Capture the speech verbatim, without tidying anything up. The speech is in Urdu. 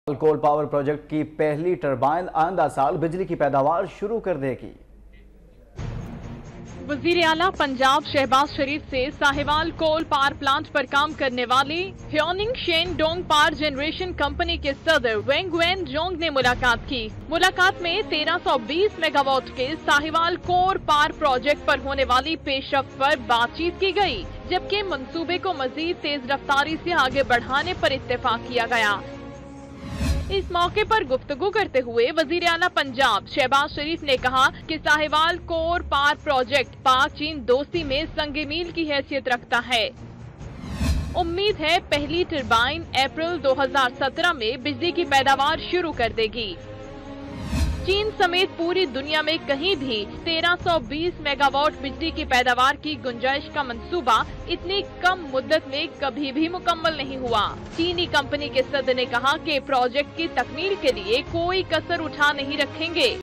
کول پاور پروجیکٹ کی پہلی ٹربائن آئندہ سال بجلی کی پیداوار شروع کر دے گی۔ وزیر اعلیٰ پنجاب شہباز شریف سے ساہیوال کول پاور پلانٹ پر کام کرنے والی ہیوننگ شین ڈونگ پاور جنریشن کمپنی کے صدر وینگ وین جونگ نے ملاقات کی۔ ملاقات میں تیرہ سو بیس میگا واٹ کے ساہیوال کول پاور پروجیکٹ پر ہونے والی پیش رفت پر بات چیت کی گئی، جبکہ منصوبے کو مزید تیز رفتاری سے آگے بڑھانے پر اتفاق کیا گیا۔ اس موقع پر گفتگو کرتے ہوئے وزیر اعلیٰ پنجاب شہباز شریف نے کہا کہ ساہیوال کول پاور پروجیکٹ پاک چین دوستی میں سنگ میل کی حیثیت رکھتا ہے۔ امید ہے پہلی ٹربائن اپریل دو ہزار سترہ میں بجلی کی پیداوار شروع کر دے گی۔ چین سمیت پوری دنیا میں کہیں بھی تیرہ سو بیس میگا واٹ بجلی کی پیداوار کی گنجائش کا منصوبہ اتنی کم مدت میں کبھی بھی مکمل نہیں ہوا۔ چینی کمپنی کے صدر نے کہا کہ پروجیکٹ کی تکمیل کے لیے کوئی کسر اٹھا نہیں رکھیں گے۔